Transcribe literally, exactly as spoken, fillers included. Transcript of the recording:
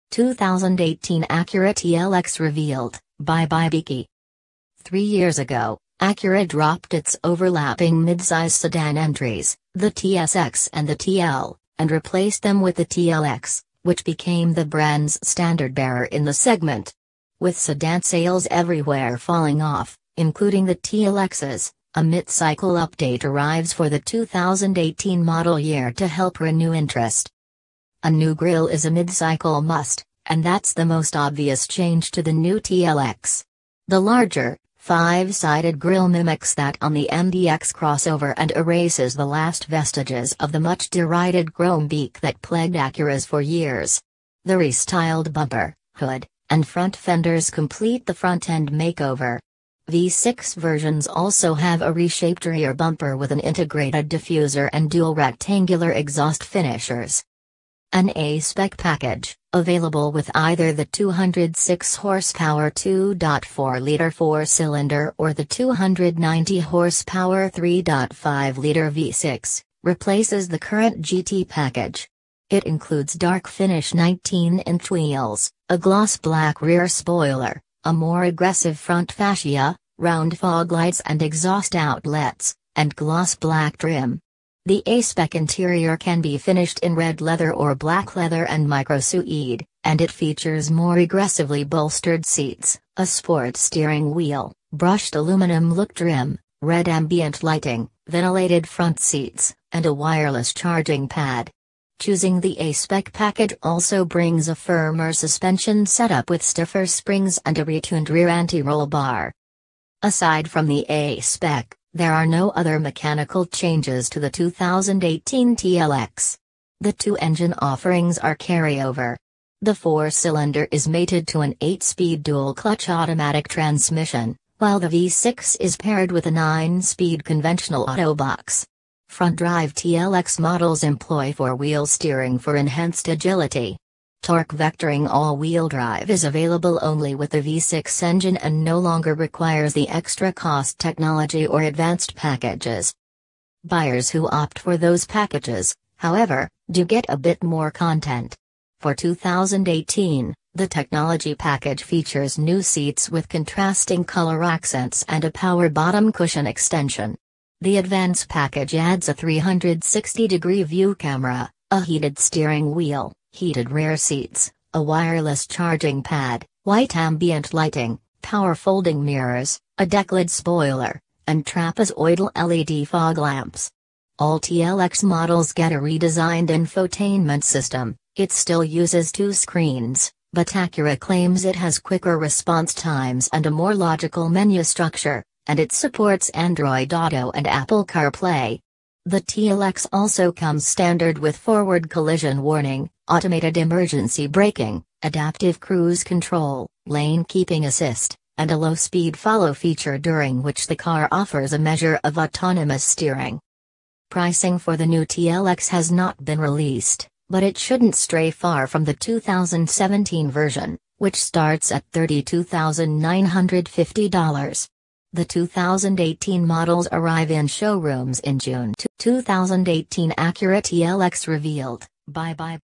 two thousand eighteen Acura T L X revealed, by Bybiki. Three years ago, Acura dropped its overlapping midsize sedan entries, the T S X and the T L, and replaced them with the T L X, which became the brand's standard-bearer in the segment. With sedan sales everywhere falling off, including the T L X's, a mid-cycle update arrives for the two thousand eighteen model year to help renew interest. A new grille is a mid-cycle must, and that's the most obvious change to the new T L X. The larger, five-sided grille mimics that on the M D X crossover and erases the last vestiges of the much-derided chrome beak that plagued Acuras for years. The restyled bumper, hood, and front fenders complete the front-end makeover. V six versions also have a reshaped rear bumper with an integrated diffuser and dual rectangular exhaust finishers. An A-spec package, available with either the two hundred six horsepower two point four liter four-cylinder or the two hundred ninety horsepower three point five liter V six, replaces the current G T package. It includes dark finish nineteen inch wheels, a gloss black rear spoiler, a more aggressive front fascia, round fog lights and exhaust outlets, and gloss black trim. The A-spec interior can be finished in red leather or black leather and micro-suede, and it features more aggressively bolstered seats, a sport steering wheel, brushed aluminum look trim, red ambient lighting, ventilated front seats, and a wireless charging pad. Choosing the A-spec package also brings a firmer suspension setup with stiffer springs and a retuned rear anti-roll bar. Aside from the A-spec, there are no other mechanical changes to the two thousand eighteen T L X. The two engine offerings are carryover. The four-cylinder is mated to an eight-speed dual-clutch automatic transmission, while the V six is paired with a nine-speed conventional autobox. Front-drive T L X models employ four-wheel steering for enhanced agility. Torque vectoring all-wheel drive is available only with the V six engine and no longer requires the extra-cost technology or advanced packages. Buyers who opt for those packages, however, do get a bit more content. For two thousand eighteen, the technology package features new seats with contrasting color accents and a power bottom cushion extension. The advanced package adds a three hundred sixty degree view camera, a heated steering wheel, heated rear seats, a wireless charging pad, white ambient lighting, power folding mirrors, a deck-lid spoiler, and trapezoidal L E D fog lamps. All T L X models get a redesigned infotainment system. It still uses two screens, but Acura claims it has quicker response times and a more logical menu structure, and it supports Android Auto and Apple CarPlay. The T L X also comes standard with forward collision warning, automated emergency braking, adaptive cruise control, lane keeping assist, and a low-speed follow feature during which the car offers a measure of autonomous steering. Pricing for the new T L X has not been released, but it shouldn't stray far from the two thousand seventeen version, which starts at thirty-two thousand nine hundred fifty dollars. The two thousand eighteen models arrive in showrooms in June. two thousand eighteen Acura T L X revealed, by Bybiki.